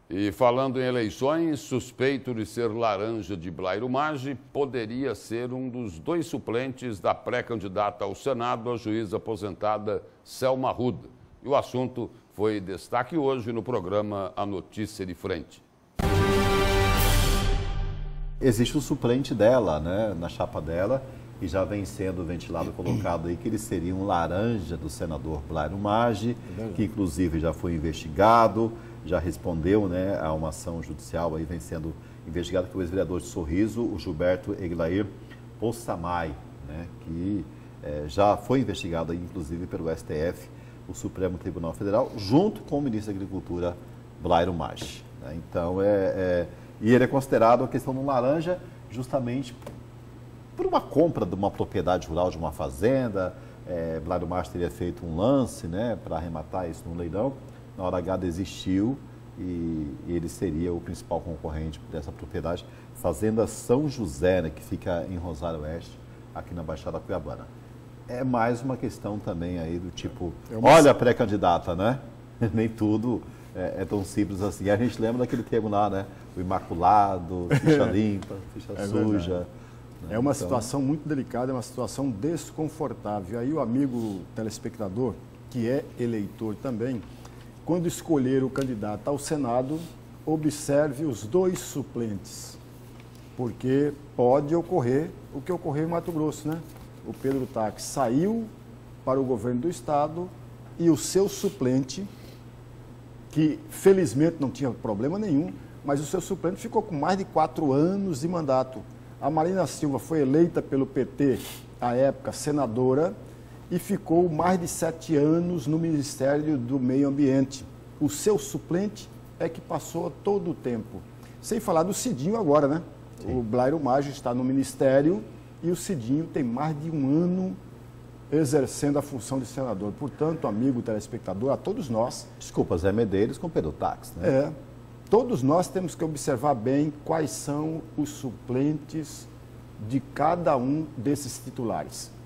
E falando em eleições, suspeito de ser laranja de Blairo Maggi, poderia ser um dos dois suplentes da pré-candidata ao Senado, a juíza aposentada Selma Arruda. E o assunto foi destaque hoje no programa A Notícia de Frente. Existe o suplente dela, né, na chapa dela, e já vem sendo ventilado, colocado aí que ele seria um laranja do senador Blairo Maggi, que inclusive já foi investigado, já respondeu, né, a uma ação judicial, aí vem sendo investigado, que o ex-vereador de Sorriso, o Gilberto Eglair Possamay, né, que já foi investigado aí, inclusive pelo STF, o Supremo Tribunal Federal, junto com o ministro da Agricultura, Blairo Maggi, né? Então, e ele é considerado a questão de um laranja justamente por uma compra de uma propriedade rural, de uma fazenda. Blairo Maggi teria feito um lance, né, para arrematar isso num leilão. Na hora H desistiu e ele seria o principal concorrente dessa propriedade, Fazenda São José, né, que fica em Rosário Oeste, aqui na Baixada Cuiabana. É mais uma questão também aí do tipo, olha a pré-candidata, né? Nem tudo é tão simples assim. A gente lembra daquele termo lá, né? O imaculado, ficha limpa, ficha suja. Né? É uma situação muito delicada, é uma situação desconfortável. Aí o amigo telespectador, que é eleitor também, quando escolher o candidato ao Senado, observe os dois suplentes, porque pode ocorrer o que ocorreu em Mato Grosso, né? O Pedro Táxi saiu para o governo do estado e o seu suplente, que felizmente não tinha problema nenhum, mas o seu suplente ficou com mais de 4 anos de mandato. A Marina Silva foi eleita pelo PT, à época, senadora, e ficou mais de 7 anos no Ministério do Meio Ambiente. O seu suplente é que passou todo o tempo. Sem falar do Cidinho agora, né? Sim. O Blairo Maggi está no Ministério e o Cidinho tem mais de 1 ano exercendo a função de senador. Portanto, amigo telespectador, a todos nós... Desculpa, Zé Medeiros com Pedro Táxi, né? Todos nós temos que observar bem quais são os suplentes de cada um desses titulares.